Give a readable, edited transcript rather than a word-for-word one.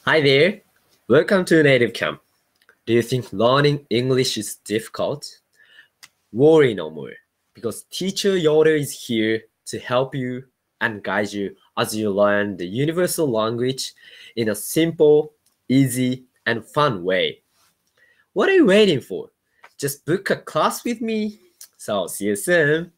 Hi there. Welcome to Native Camp. Do you think learning English is difficult? Worry no more, because teacher Yoda is here to help you and guide you as you learn the universal language in a simple, easy, and fun way. What are you waiting for? Just book a class with me. So see you soon.